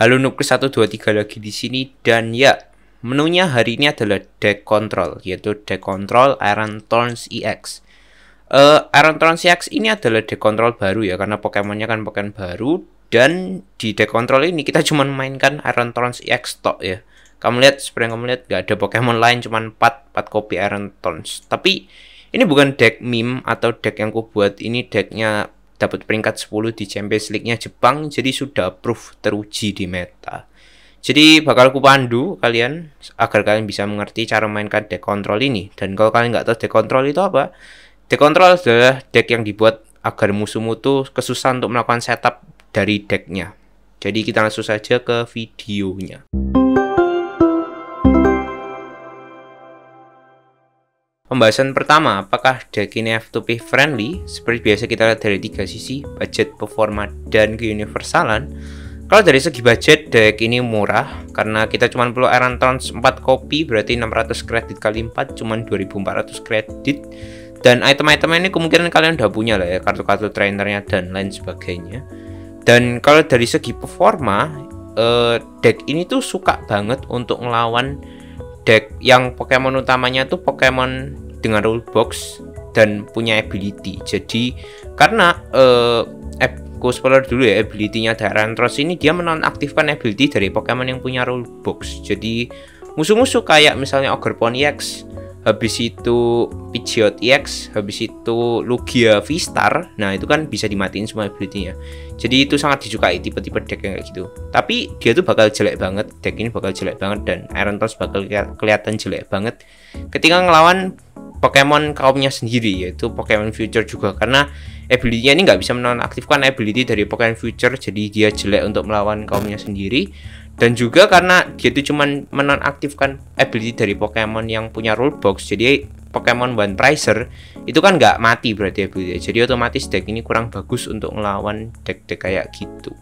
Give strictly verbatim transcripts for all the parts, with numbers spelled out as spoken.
Halo Nuklis satu dua tiga lagi di sini, dan ya, menunya hari ini adalah deck control, yaitu deck control Iron Thorns E X. Uh, Iron Thorns E X ini adalah deck control baru ya, karena Pokemonnya kan Pokemon baru, dan di deck control ini kita cuma mainkan Iron Thorns E X tok ya. Kamu lihat, seperti yang kamu lihat, gak ada Pokemon lain, cuma empat, empat kopi Iron Thorns. Tapi ini bukan deck meme atau deck yang ku buat, ini decknya dapat peringkat sepuluh di Champions League-nya Jepang, jadi sudah proof teruji di meta. Jadi bakal ku pandu kalian agar kalian bisa mengerti cara mainkan deck control ini. Dan kalau kalian nggak tahu deck control itu apa, deck control adalah deck yang dibuat agar musuhmu tuh kesusahan untuk melakukan setup dari decknya. Jadi kita langsung saja ke videonya. Pembahasan pertama, apakah deck ini F two P friendly? Seperti biasa kita lihat dari tiga sisi, budget, performa, dan keuniversalan. Kalau dari segi budget, deck ini murah karena kita cuma perlu Iron Thorns empat kopi, berarti enam ratus kredit kali empat, cuma dua ribu empat ratus kredit. Dan item-item ini kemungkinan kalian udah punya lah ya, kartu-kartu trainernya dan lain sebagainya. Dan kalau dari segi performa, eh, deck ini tuh suka banget untuk ngelawan deck yang Pokemon utamanya tuh Pokemon dengan rule box dan punya ability. Jadi karena eh aku spoiler dulu ya, ability-nya Iron Thorns ini dia menonaktifkan ability dari Pokemon yang punya rule box. Jadi musuh-musuh kayak misalnya Ogerpon E X, habis itu Pidgeot E X, habis itu Lugia V-Star, nah itu kan bisa dimatiin semua ability-nya. Jadi itu sangat disukai tipe-tipe deck yang kayak gitu. Tapi dia tuh bakal jelek banget, deck ini bakal jelek banget, dan Iron Thorns bakal kelihatan jelek banget ketika ngelawan Pokemon kaumnya sendiri, yaitu Pokemon Future juga, karena ability-nya ini nggak bisa menonaktifkan ability dari Pokemon Future, jadi dia jelek untuk melawan kaumnya sendiri. Dan juga karena dia itu cuma menonaktifkan ability dari Pokemon yang punya rule box, jadi Pokemon One Pricer itu kan nggak mati berarti ability. Jadi otomatis deck ini kurang bagus untuk melawan deck-deck kayak gitu.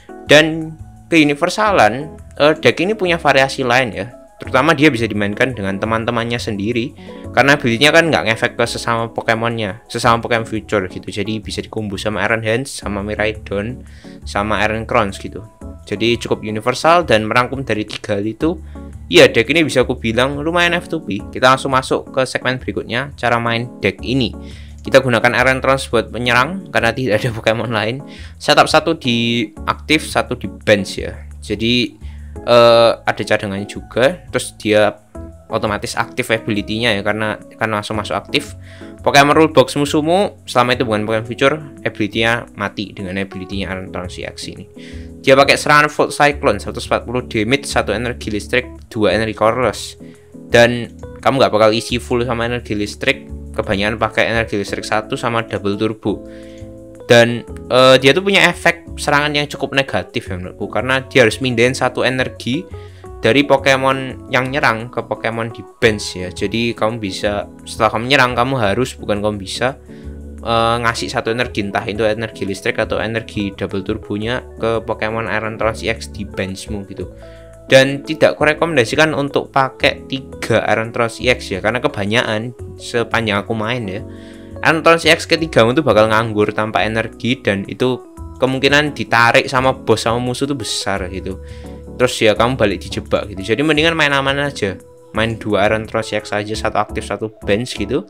Dan keuniversalan, uh, deck ini punya variasi lain ya. Terutama dia bisa dimainkan dengan teman-temannya sendiri, karena ability-nya kan nggak ngefek ke sesama Pokemonnya, sesama Pokemon Future gitu. Jadi bisa dikumpul sama Iron Hands, sama Miraidon, sama Iron Crowns gitu. Jadi cukup universal dan merangkum dari tiga hal itu. Iya, deck ini bisa aku bilang lumayan F two P. Kita langsung masuk ke segmen berikutnya, cara main deck ini. Kita gunakan Iron Thorns buat menyerang karena tidak ada Pokemon lain. Setup satu di aktif, satu di bench ya. Jadi uh, ada cadangannya juga. Terus dia otomatis aktif ability-nya ya, karena karena langsung masuk aktif. Pokemon rule box musuhmu selama itu bukan Pokemon Future, ability-nya mati dengan ability-nya Iron Thorns E X ini. Dia pakai serangan Volt Cyclone, seratus empat puluh damage, satu energi listrik, dua energi colorless. Dan kamu nggak bakal isi full sama energi listrik, kebanyakan pakai energi listrik satu sama double turbo. Dan uh, dia tuh punya efek serangan yang cukup negatif ya menurutku, karena dia harus mindahin satu energi dari Pokemon yang nyerang ke Pokemon di bench ya. Jadi kamu bisa, setelah kamu nyerang, kamu harus, bukan kamu bisa uh, ngasih satu energi, entah itu energi listrik atau energi double turbonya ke Pokemon Iron Thorns E X di benchmu gitu. Dan tidak kurekomendasikan untuk pakai tiga Iron Thorns E X ya, karena kebanyakan sepanjang aku main ya, Iron Thorns E X ketigamu tuh bakal nganggur tanpa energi, dan itu kemungkinan ditarik sama bos sama musuh tuh besar gitu. Terus ya kamu balik dijebak gitu. Jadi mendingan main aman aja, main dua Iron Thorns E X aja, satu aktif satu bench gitu.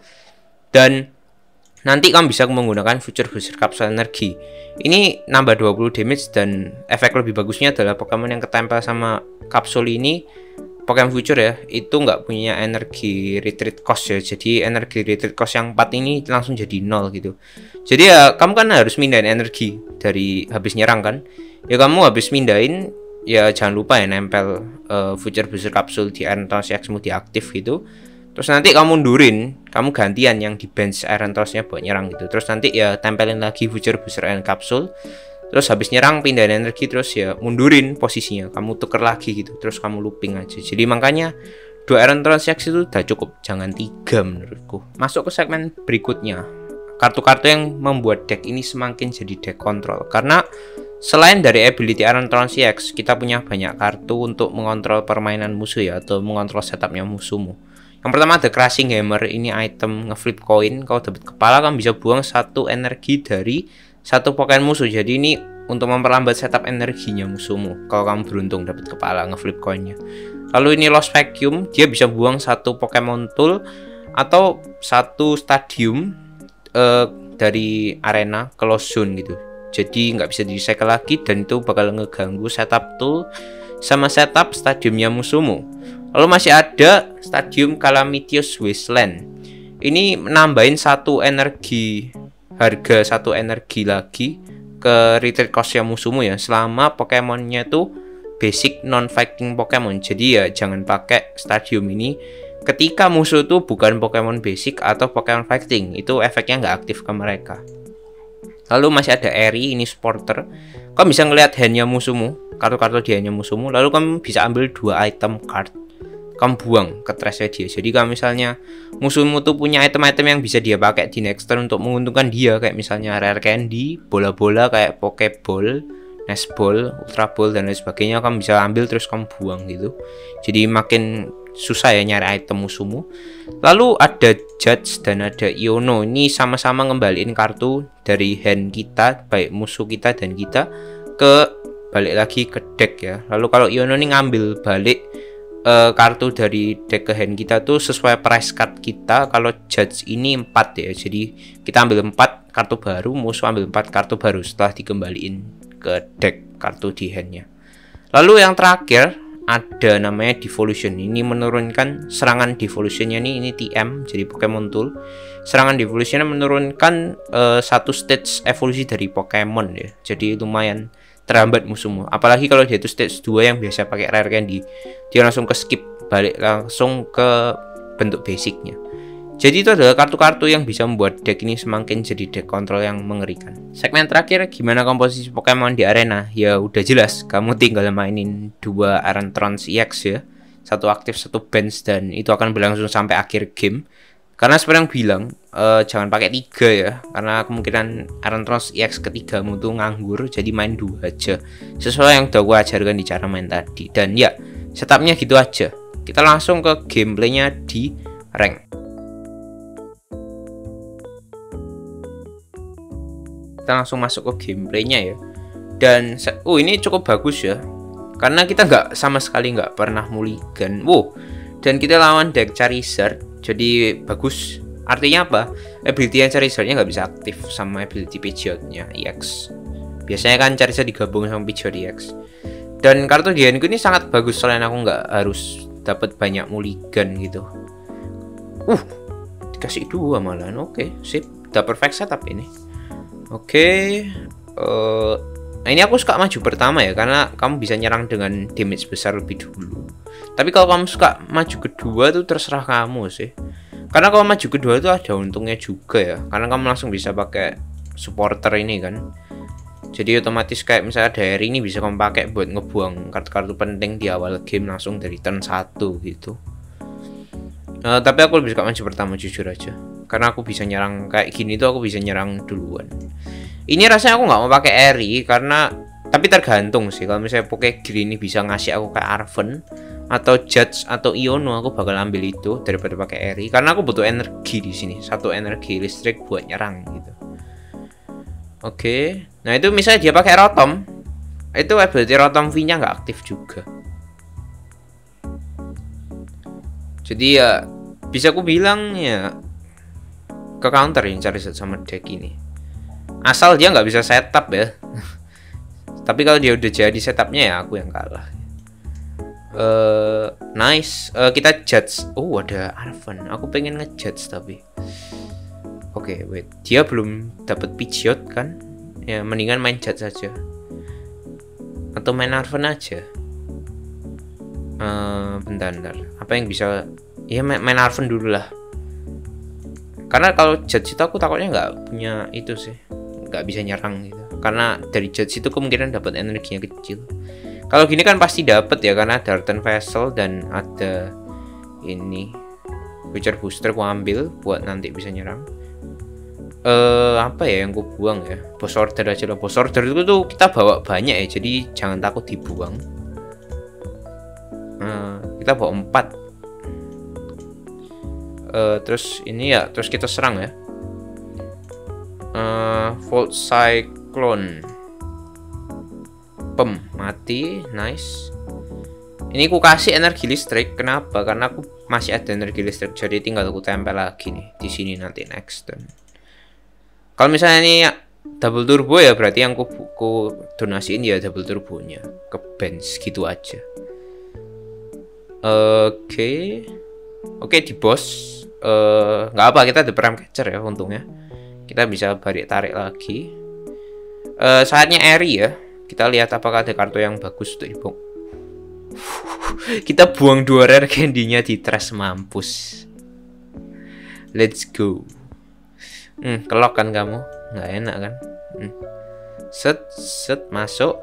Dan nanti kamu bisa menggunakan Future Booster Kapsul Energi. Ini nambah dua puluh damage, dan efek lebih bagusnya adalah Pokemon yang ketempel sama kapsul ini, Pokemon Future ya, itu nggak punya energi retreat cost ya. Jadi energi retreat cost yang empat ini langsung jadi nol gitu. Jadi ya kamu kan harus mindahin energi dari habis nyerang kan. Ya kamu habis mindahin, ya jangan lupa ya nempel uh, Future Booster Kapsul di Iron Thorns E X-mu diaktif gitu. Terus nanti kamu mundurin, kamu gantian yang di bench Iron Thorns-nya buat nyerang gitu. Terus nanti ya tempelin lagi Future Booster and Kapsul. Terus habis nyerang pindahin energi, terus ya mundurin posisinya, kamu tuker lagi gitu. Terus kamu looping aja. Jadi makanya dua Iron Thorns E X itu udah cukup, jangan tiga menurutku. Masuk ke segmen berikutnya, kartu-kartu yang membuat deck ini semakin jadi deck control. Karena selain dari ability Iron Thorns E X, kita punya banyak kartu untuk mengontrol permainan musuh ya, atau mengontrol setupnya musuhmu. Yang pertama ada Crushing Hammer, ini item ngeflip koin. Kalau dapat kepala kamu bisa buang satu energi dari satu Pokemon musuh. Jadi ini untuk memperlambat setup energinya musuhmu kalau kamu beruntung dapat kepala ngeflip koinnya. Lalu ini Lost Vacuum, dia bisa buang satu Pokemon Tool atau satu stadium uh, dari arena ke Lost Zone gitu. Jadi nggak bisa di recycle lagi dan itu bakal ngeganggu setup tool sama setup stadiumnya musuhmu. Lalu masih ada stadium Calamitious Wasteland. Ini menambahin satu energi, harga satu energi lagi ke retreat costnya musuhmu ya, selama Pokemonnya tuh basic non-fighting Pokemon. Jadi ya jangan pakai stadium ini ketika musuh tuh bukan Pokemon basic atau Pokemon fighting, itu efeknya nggak aktif ke mereka. Lalu masih ada Eri, ini supporter. Kamu bisa ngelihat handnya musuhmu, kartu-kartu di handnya musuhmu. Lalu kamu bisa ambil dua item card, kamu buang ke trashnya dia. Jadi kalau misalnya musuhmu tuh punya item-item yang bisa dia pakai di next turn untuk menguntungkan dia, kayak misalnya rare candy, bola-bola kayak pokeball, Nestball, Ultra Ball dan lain sebagainya, kamu bisa ambil terus kamu buang gitu. Jadi makin susah ya nyari item musuhmu. Lalu ada Judge dan ada Iono. Ini sama-sama ngembaliin kartu dari hand kita, baik musuh kita dan kita, ke balik lagi ke deck ya. Lalu kalau Iono ini ngambil balik uh, kartu dari deck ke hand kita tuh sesuai price card kita. Kalau Judge ini empat ya. Jadi kita ambil empat kartu baru, musuh ambil empat kartu baru setelah dikembaliin ke deck kartu di handnya. Lalu yang terakhir ada namanya Devolution. Ini menurunkan serangan Devolutionnya nih, ini T M jadi Pokemon Tool. Serangan Devolutionnya menurunkan uh, satu stage evolusi dari Pokemon ya. Jadi lumayan terhambat musuhmu. Apalagi kalau dia itu stage dua yang biasa pakai rare candy, dia langsung ke skip, balik langsung ke bentuk basicnya. Jadi itu adalah kartu-kartu yang bisa membuat deck ini semakin jadi deck kontrol yang mengerikan. Segmen terakhir, gimana komposisi Pokemon di arena? Ya udah jelas, kamu tinggal mainin dua Arantrons E X ya. Satu aktif, satu bench, dan itu akan berlangsung sampai akhir game. Karena seperti yang bilang, uh, jangan pakai tiga ya. Karena kemungkinan Arantrons E X ketigamu tuh nganggur, jadi main dua aja. Sesuai yang udah gue ajarkan di cara main tadi. Dan ya, setupnya gitu aja. Kita langsung ke gameplaynya di rank. Kita langsung masuk ke gameplaynya ya. Dan oh ini cukup bagus ya, karena kita nggak sama sekali nggak pernah mulligan. Wow. Dan kita lawan deck Charizard, jadi bagus. Artinya apa? Ability yang Charizardnya nggak bisa aktif sama ability Pidgeotnya E X. Biasanya kan Charizard digabung sama Pidgeot E X. Dan kartu di handku ini sangat bagus, selain aku nggak harus dapat banyak mulligan gitu. Uh, dikasih dua malahan. Oke, okay, sip. Udah perfect setup ini. Oke, okay, uh, nah ini aku suka maju pertama ya, karena kamu bisa nyerang dengan damage besar lebih dulu. Tapi kalau kamu suka maju kedua tuh terserah kamu sih. Karena kalau maju kedua itu ada untungnya juga ya, karena kamu langsung bisa pakai supporter ini kan. Jadi otomatis kayak misalnya dari ini bisa kamu pakai buat ngebuang kartu-kartu penting di awal game langsung dari turn satu gitu. Uh, tapi aku lebih suka maju pertama jujur aja, karena aku bisa nyerang kayak gini tuh, aku bisa nyerang duluan. Ini rasanya aku nggak mau pakai Eri karena, tapi tergantung sih. Kalau misalnya Pokégreen ini bisa ngasih aku kayak Arven atau Judge atau Iono, aku bakal ambil itu daripada pakai Eri, karena aku butuh energi di sini, satu energi listrik buat nyerang gitu. Oke, okay. Nah itu misalnya dia pakai Rotom, itu ability Rotom V-nya nggak aktif juga. Jadi ya bisa aku bilang ya ke counter yang Charizard sama deck ini. Asal dia nggak bisa setup ya. Tapi kalau dia udah jadi setupnya ya aku yang kalah. Uh, nice. Uh, kita judge. Oh ada Arven. Aku pengen ngejudge tapi. Oke okay, wait. Dia belum dapat Pidgeot kan? Ya mendingan main judge saja. Atau main Arven aja. Uh, bentar, bentar. Apa yang bisa? Ya main, main Arven dulu lah. Karena kalau judge itu aku takutnya nggak punya itu sih, nggak bisa nyerang gitu. Karena dari judge itu kemungkinan dapat energinya kecil. Kalau gini kan pasti dapat ya, karena ada Darten Vessel dan ada ini Future Booster. Aku ambil buat nanti bisa nyerang. Eh uh, apa ya yang aku buang ya? Boss Order aja lah. Boss Order itu tuh kita bawa banyak ya, jadi jangan takut dibuang. Uh, kita bawa empat. Uh, terus ini ya, terus kita serang ya. Uh, Volt Cyclone. Pem, mati, nice. Ini ku kasih energi listrik, kenapa? Karena aku masih ada energi listrik, jadi tinggal aku tempel lagi nih di sini nanti next turn. Kalau misalnya ini double turbo ya berarti yang ku, ku donasiin ya double turbonya ke bench gitu aja. Oke, okay. Oke okay, di boss nggak uh, apa, kita ada pram catcher ya untungnya. Kita bisa balik tarik lagi. Uh, saatnya Eri ya. Kita lihat apakah ada kartu yang bagus untuk dibuang. Kita buang dua rare candy-nya di trash, mampus. Let's go. Hmm, kelok kan kamu? Nggak enak kan? Hmm. Set, set, masuk.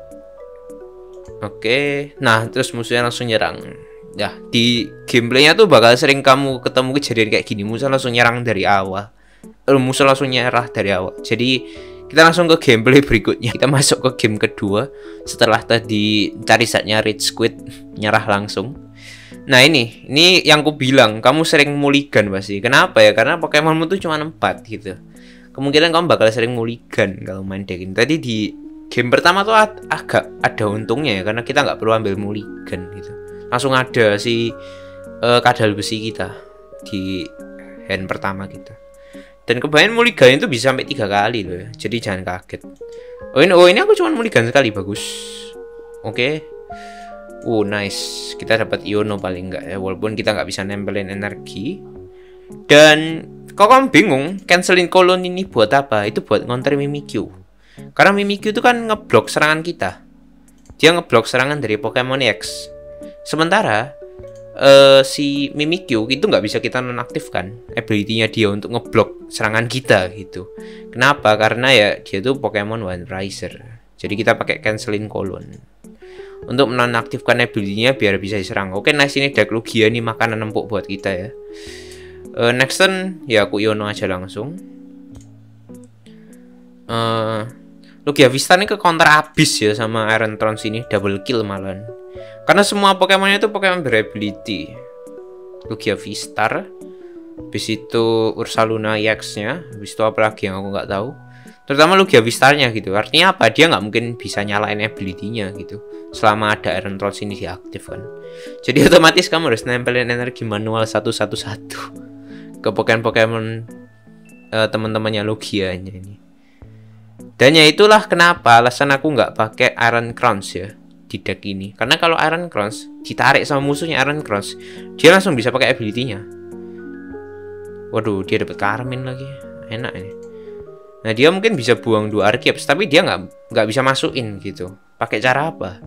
Oke. Nah, terus musuhnya langsung nyerang. Ya, di gameplaynya tuh bakal sering kamu ketemu kejadian kayak gini. Musuh langsung nyerang dari awal. Musuh langsung nyerah dari awal. Jadi kita langsung ke gameplay berikutnya. Kita masuk ke game kedua. Setelah tadi cari setnya Rich Squid, nyerah langsung. Nah ini, ini yang ku bilang, kamu sering mulligan pasti. Kenapa ya? Karena Pokemonmu tuh cuma empat gitu. Kemungkinan kamu bakal sering mulligan kalau main deck ini. Tadi di game pertama tuh ag agak ada untungnya ya, karena kita nggak perlu ambil mulligan gitu. Langsung ada si uh, kadal besi kita di hand pertama kita. Dan kebanyakan mulligan itu bisa sampai tiga kali loh ya. Jadi jangan kaget. Oh ini, oh ini aku cuma mulligan sekali, bagus. Oke. Okay. Oh nice. Kita dapat Iono paling enggak ya, walaupun kita nggak bisa nempelin energi. Dan kalau kamu bingung, cancelin kolon ini buat apa? Itu buat counter Mimikyu. Karena Mimikyu itu kan ngeblok serangan kita. Dia ngeblok serangan dari Pokemon X. Sementara Uh, si Mimikyu itu nggak bisa kita nonaktifkan ability-nya dia untuk ngeblok serangan kita gitu. Kenapa? Karena ya dia tuh Pokemon One Riser. Jadi kita pakai cancelin kolon untuk menonaktifkan ability-nya biar bisa diserang. Oke, nice, ini deck Lugia nih, makanan empuk buat kita ya. Uh, next turn ya aku Iono aja langsung. Uh, Lugia Vista ini ke counter abis ya sama Iron Trance ini, double kill malahan. Karena semua Pokemonnya itu Pokemon berability. Lugia Vistar, habis itu Ursaluna E X-nya, habis itu apa lagi yang aku nggak tahu. Terutama Lugia Vistarnya gitu. Artinya apa? Dia nggak mungkin bisa nyalain ability-nya gitu selama ada Iron Trance ini diaktifkan. Jadi otomatis kamu harus nempelin energi manual satu satu satu ke Pokemon-Pokemon uh, teman-temannya Lugia-nya ini. Dan ya itulah kenapa alasan aku nggak pakai Iron Crowns ya di deck ini. Karena kalau Iron Crowns ditarik sama musuhnya Iron Crowns, dia langsung bisa pakai ability-nya. Waduh, dia dapat Carmine lagi. Enak ini. Nah, dia mungkin bisa buang dua Archeops, tapi dia nggak nggak bisa masukin gitu. Pakai cara apa?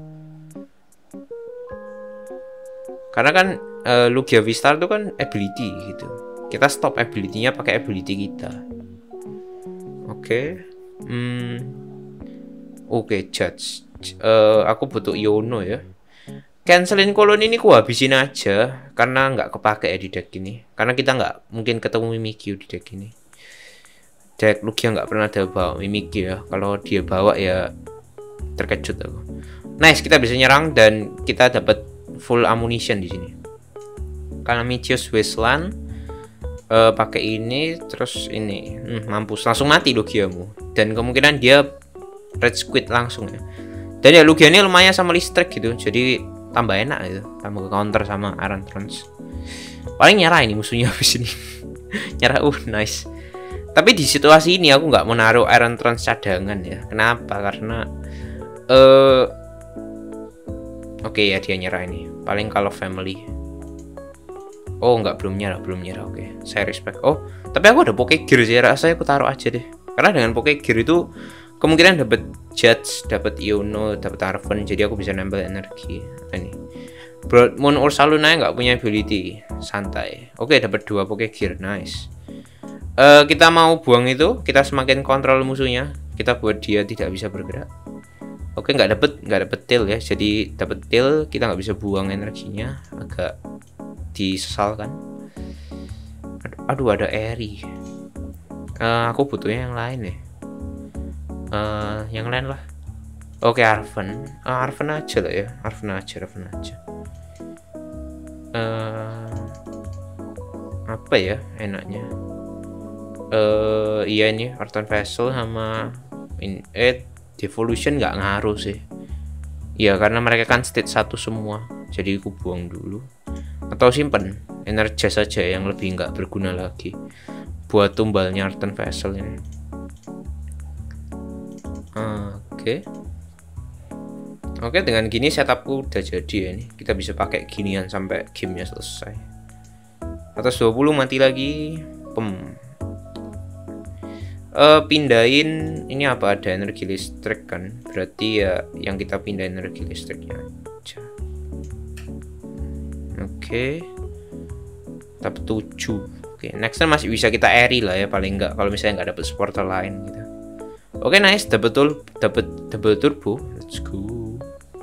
Karena kan uh, Lugia Vistar itu kan ability gitu. Kita stop ability-nya pakai ability kita. Oke. Okay. Hmm. Oke, okay, Judge. Uh, aku butuh Iono ya. Cancelin kolon ini ku habisin aja karena nggak kepake ya di deck ini. Karena kita nggak mungkin ketemu Mimikyu di deck ini. Deck Lugia nggak pernah ada bawa Mimikyu ya. Kalau dia bawa ya terkejut aku. Nice, kita bisa nyerang dan kita dapat full ammunition di sini. Karena Michius Wasteland uh, pakai ini terus ini, hmm, mampus langsung mati Lugiamu. Dan kemungkinan dia Red Squid langsung ya. Dan ya Lugia ini lumayan sama listrik gitu, jadi tambah enak gitu, tambah ke counter sama Iron Trance. Paling nyerah ini musuhnya habis ini. Nyerah, uh nice. Tapi di situasi ini aku nggak mau naruh Iron Trance cadangan ya. Kenapa? Karena uh, oke okay, ya dia nyerah ini. Paling kalau family. Oh nggak, belum nyerah, belum nyerah. Oke, okay. Saya respect. Oh tapi aku ada Poké Gear sih, rasanya aku taruh aja deh. Karena dengan Poké Gear itu kemungkinan dapat Judge, dapat Iono, dapat Arven, jadi aku bisa nambah energi. Nah, ini Bloodmoon Ursaluna nggak punya ability, santai. Oke, dapat dua Poké Gear, nice. Uh, kita mau buang itu, kita semakin kontrol musuhnya, kita buat dia tidak bisa bergerak. Oke, nggak dapet, nggak dapet tail ya, jadi dapat tail kita nggak bisa buang energinya, agak disesalkan. Aduh, ada Eri. Uh, aku butuhnya yang lain ya. Uh, yang lain lah. Oke, okay, Arven. Uh, Arven aja lah ya. Arven aja, Arven aja. Uh, apa ya enaknya? Uh, iya ini Arton Vessel sama in eh Devolution nggak ngaruh sih. Ya karena mereka kan state satu semua, jadi aku buang dulu atau simpen Energize saja yang lebih nggak berguna lagi buat tumbalnya Arten Vessel ini. Oke, oke dengan gini setupku udah jadi ya. Ini kita bisa pakai ginian sampai gamenya selesai. Atas dua puluh mati lagi. Pem. Uh, pindahin ini apa, ada energi listrik kan, berarti ya yang kita pindah energi listriknya aja. Oke, okay. Tab tujuh. Oke, okay. Next time masih bisa kita airy lah ya, paling enggak kalau misalnya nggak dapet supporter lain gitu. Oke, okay, nice, dapat betul dapat double turbo. Let's go.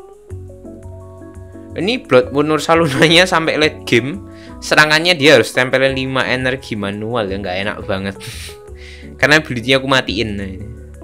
Ini Blood Moon Ursalunanya sampai late game serangannya dia harus tempelin lima energi manual ya, nggak enak banget. Karena ability-nya aku matiin. Nah, ini.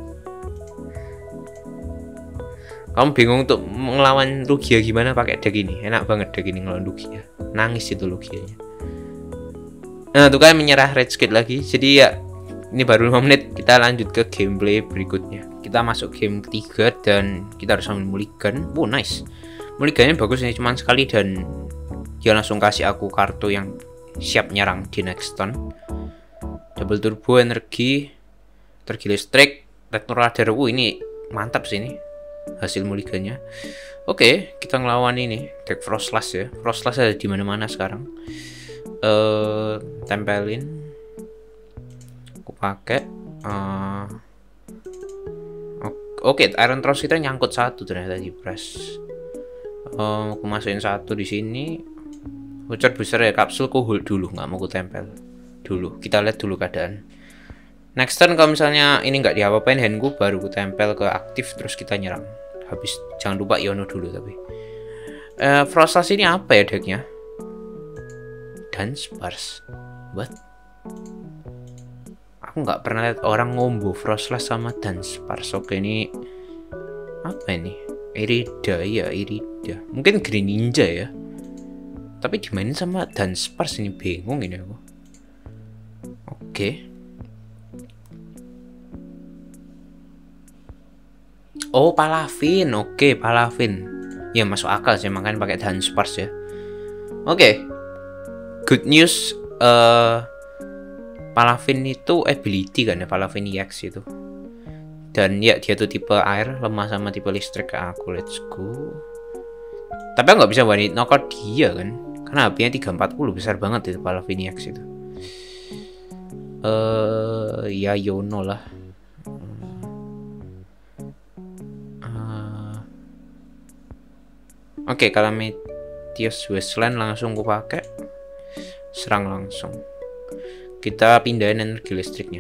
Kamu bingung untuk ngelawan Lugia gimana pakai deck ini? Enak banget deck ini ngelawan Lugia. Nangis itu Lugianya. Nah, tuh kan menyerah red skate lagi. Jadi ya ini baru lima menit, kita lanjut ke gameplay berikutnya. Kita masuk game ketiga dan kita harus ambil mulligan. Oh, nice. Mulligannya bagus ini, cuman sekali dan dia langsung kasih aku kartu yang siap nyerang di next turn. Double turbo energi, energi listrik, Retnoradar. Uh, ini mantap sih ini hasil mulligannya. Oke, kita ngelawan ini deck Frostlass ya. Frostlass ada di mana-mana sekarang. Uh, tempelin, aku pakai. Uh, Oke, okay, Iron Thrust kita nyangkut satu ternyata di press. Uh, aku masukin satu di sini. Bocor besar ya, kapsul ku hold dulu, nggak mau ku tempel dulu. Kita lihat dulu keadaan. Next turn kalau misalnya ini nggak diapa-apain handku, baru ku tempel ke aktif terus kita nyerang. Habis jangan lupa Iono dulu tapi. Uh, Frostlass ini apa ya decknya? Dunsparce. What? Aku nggak pernah lihat orang ngombo Frostlass sama Dunsparce. Oke, ini apa ini? Irida ya, Irida. Mungkin Greninja ya. Tapi dimainin sama Dunsparce, ini bingung ini aku. Oke. Oh, Palavin. Oke, Palavin. Ya masuk akal sih, makanya pakai Dunsparce ya. Oke. Good news, uh, Palavin itu ability kan ya, Palavin E X itu. Dan ya dia tuh tipe air, lemah sama tipe listrik ke aku. Let's go. Tapi aku nggak bisa one hit knockout dia kan, karena H P-nya tiga empat puluh, besar banget itu Palavin E X itu. Eh uh, ya Yono lah. Uh, Oke, okay, kalau Meteos Wasteland langsung aku pakai. Serang langsung. Kita pindahin energi listriknya.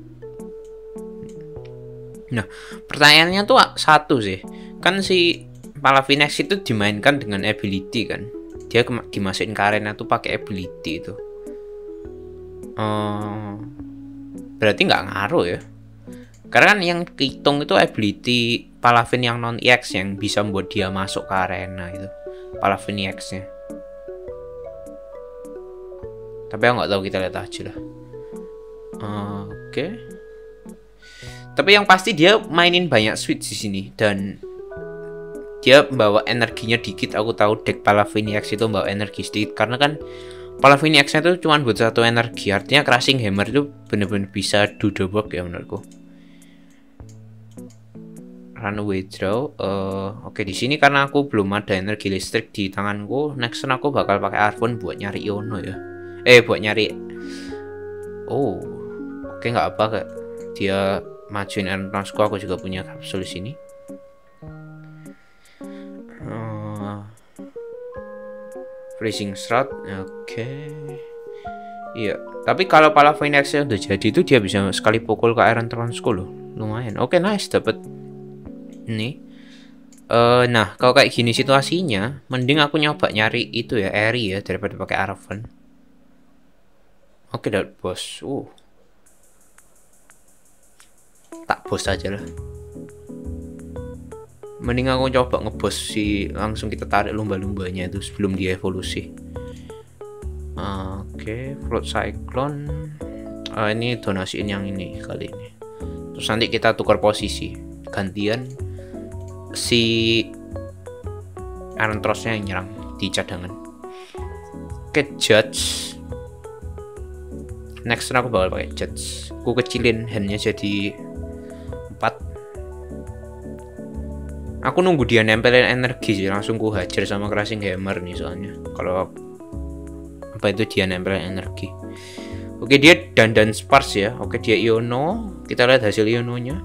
Nah, pertanyaannya tuh satu sih. Kan si Palavin X itu dimainkan dengan ability kan. Dia dimasukin ke arena tuh pakai ability itu. Uh, berarti nggak ngaruh ya. Karena kan yang kehitung itu ability Palavin yang non E X yang bisa membuat dia masuk ke arena itu. Palavin E X-nya. Tapi aku nggak tahu, kita lihat aja lah. Uh, Oke. Okay. Tapi yang pasti dia mainin banyak switch di sini dan dia membawa energinya dikit. Aku tahu deck Palavin E X itu membawa energi sedikit karena kan Palavin E X-nya itu cuma buat satu energi. Artinya Crushing Hammer itu benar-benar bisa do the work ya menurutku. Runaway draw. Uh, Oke, okay, di sini karena aku belum ada energi listrik di tanganku, next turn aku bakal pakai Arvon buat nyari Iono ya. Eh, buat nyari. Oh, oke okay, nggak apa kak. Dia majuin Entrance, aku juga punya kapsul di sini. Uh, Freezing Shroud, oke. Okay. Iya, tapi kalau Palavin X udah jadi itu dia bisa sekali pukul ke Iron Transco loh. Lumayan. Oke, okay, nice, dapat. Ini. Uh, nah, kalau kayak gini situasinya, mending aku nyoba nyari itu ya, Eri ya, daripada pakai Arven. Oke, okay, dapat bos. Uh. Tak bos aja lah. Mending aku coba ngebos si, langsung kita tarik lumba-lumbanya itu sebelum dia evolusi. Oke, okay, Float Cyclone. Uh, ini donasiin yang ini kali ini. Terus nanti kita tukar posisi. Gantian si Iron Thrust-nya yang nyerang di cadangan. Oke, Judge. Next turn aku bakal pakai Judge. Aku kecilin handnya jadi empat. Aku nunggu dia nempelin energi sih, langsung ku hajar sama Crushing Hammer nih soalnya. Kalau apa itu dia nempelin energi. Oke, dia dandan Sparse ya. Oke, dia Iono. Kita lihat hasil Iono-nya.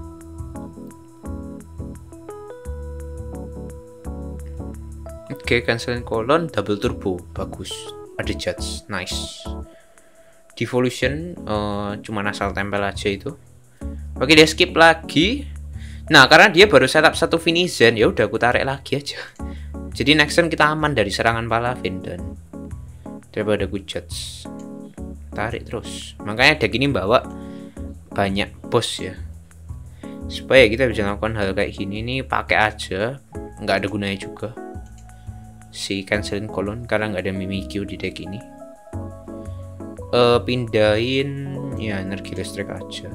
Oke, cancelin kolon, double turbo, bagus. Ada Judge, nice. Devolution, uh, cuma asal tempel aja itu. Oke, dia skip lagi. Nah, karena dia baru setup satu Finizen, ya udah aku tarik lagi aja. Jadi next turn kita aman dari serangan Palavin dan daripada aku Judge. Tarik terus. Makanya deck ini bawa banyak boss ya. Supaya kita bisa melakukan hal kayak gini nih, pakai aja, nggak ada gunanya juga. Si cancelin kolon karena nggak ada Mimikyu di deck ini. Uh, pindahin ya energi listrik aja.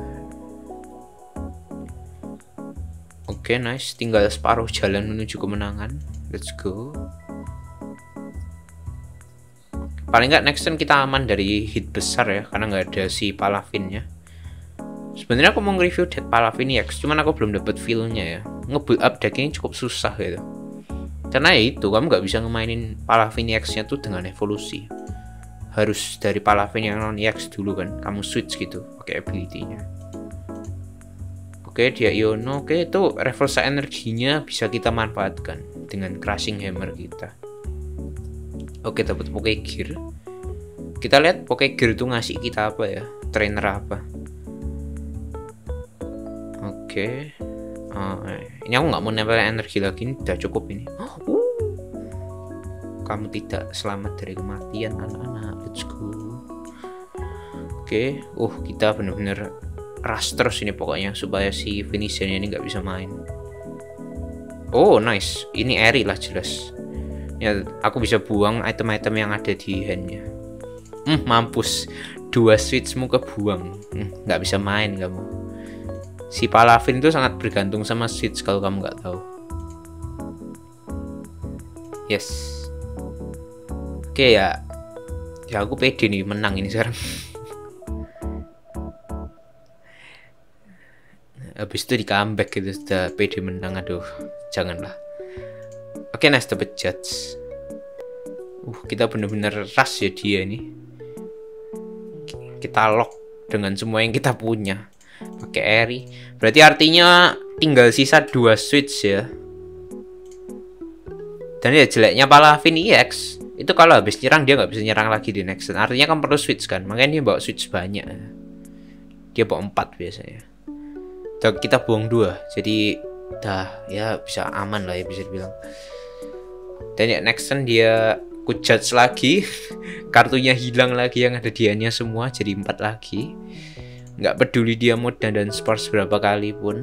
Oke, okay, nice. Tinggal separuh jalan menuju kemenangan. Let's go. Paling nggak next turn kita aman dari hit besar ya, karena nggak ada si Palavinnya. Sebenarnya aku mau nge-review deck Palavin X, cuman aku belum dapet feel-nya ya. Nge-build up deck ini cukup susah gitu. Karena ya itu, kamu nggak bisa ngemainin Palavin X-nya tuh dengan evolusi. Harus dari Palavin yang non X dulu kan, kamu switch gitu pakai ability-nya. Oke, dia Iono. Oke, itu reverse energinya bisa kita manfaatkan dengan Crushing Hammer kita. Oke, dapat Pokegear. Kita lihat Pokegear itu ngasih kita apa ya? Trainer apa? Oke. Uh, ini aku nggak mau nempel energi lagi, ini udah cukup ini. Uh. Kamu tidak selamat dari kematian, anak-anak. Let's go. Oke, uh kita bener-bener rush terus ini pokoknya supaya si Finizen ini nggak bisa main. Oh nice, ini Eri lah jelas. Ya aku bisa buang item-item yang ada di handnya. Hmm, mampus, dua switchmu kebuang. Hmm, nggak bisa main kamu. Si Palavin itu sangat bergantung sama switch kalau kamu nggak tahu. Yes. Oke ya, ya aku pede nih menang ini sekarang. Habis itu di comeback gitu, sudah pede menang. Aduh, janganlah. Oke, nice, dapet Judge. Uh, kita bener-bener rush ya dia ini. Kita lock dengan semua yang kita punya. Pakai Eri. Berarti artinya tinggal sisa dua switch ya. Dan ya jeleknya Palavin E X itu kalau habis nyerang dia nggak bisa nyerang lagi di next turn. Artinya kan perlu switch kan. Makanya dia bawa switch banyak. Dia bawa empat biasanya. Kita buang dua, jadi dah ya bisa aman lah ya bisa dibilang. Dan ya next turn dia ku Judge lagi. Kartunya hilang lagi yang ada dianya semua, jadi empat lagi. Nggak peduli dia mau dan Sparse berapa kali pun.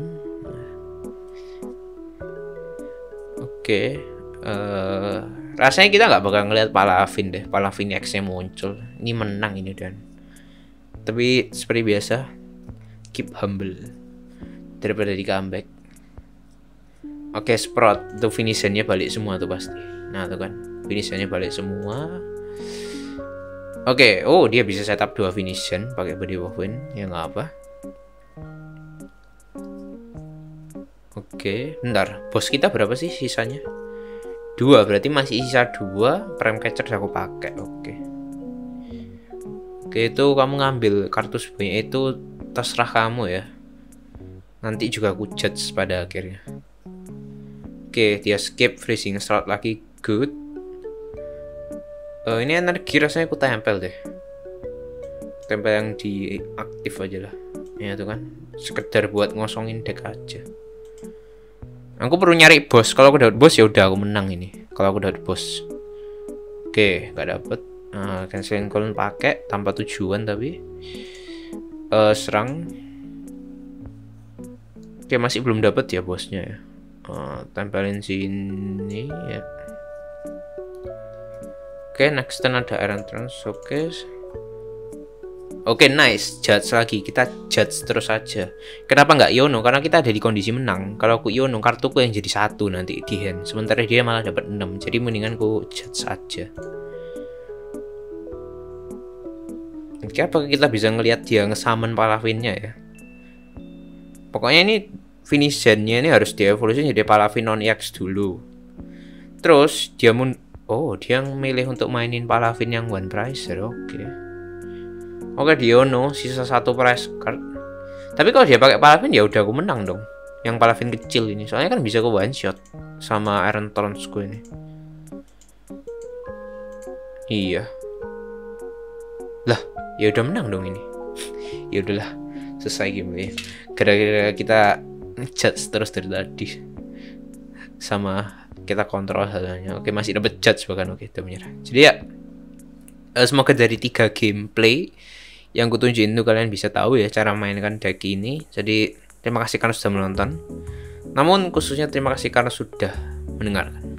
Oke, okay. uh, rasanya kita nggak bakal ngeliat Palavin deh. Palavin X-nya muncul. Ini menang ini dan. Tapi seperti biasa, keep humble daripada di comeback. Oke, okay, Sprout tuh Finizennya balik semua tuh pasti. Nah tuh kan, Finizennya balik semua. Oke, okay. Oh dia bisa setup dua Finizen pakai Body of Wind, ya nggak apa. Oke, okay. Bentar, bos kita berapa sih sisanya? Dua, berarti masih sisa dua. Prime Catcher aku pakai. Oke. Okay. Oke, okay, itu kamu ngambil kartu sebanyak itu terserah kamu ya. Nanti juga aku Judge pada akhirnya. Oke, dia skip freezing slot lagi, good. Uh, ini energi rasanya aku tempel deh. Tempel yang di aktif aja lah. Ya tuh kan, sekedar buat ngosongin deck aja. Aku perlu nyari bos. Kalau aku dapat bos ya udah aku menang ini. Kalau aku dapat bos. Oke, nggak dapet. Uh, canceling kolon pakai tanpa tujuan tapi. Uh, serang. Oke, masih belum dapat ya bosnya ya. Uh, tempelin sini ya. Oke, next turn ada Iron Trance. Oke. Oke, nice. Judge lagi. Kita judge terus saja. Kenapa nggak Iono? Karena kita ada di kondisi menang. Kalau aku Iono, kartuku yang jadi satu nanti di hand. Sementara dia malah dapat enam. Jadi mendingan ku judge saja. Oke, apa kita bisa ngelihat dia ngesamen Palavinnya ya? Pokoknya ini finishernya ini harus dievolusi jadi Palavin non E X dulu. Terus dia mun oh, dia milih untuk mainin Palavin yang one pricer. Oke. Oke, Diono sisa satu price card. Tapi kalau dia pakai Palavin ya udah aku menang dong. Yang Palavin kecil ini. Soalnya kan bisa ke one shot sama Iron Thrones gue ini. Iya. Lah, ya udah menang dong ini. Ya udahlah, selesai game ya. Gara-gara kita judge terus dari tadi. Sama kita kontrol halnya. Oke, masih dapat judge bahkan. Oke, udah menyerah. Jadi ya, semoga dari tiga gameplay yang kutunjukin itu kalian bisa tahu ya cara mainkan deck ini. Jadi terima kasih karena sudah menonton. Namun khususnya terima kasih karena sudah mendengarkan.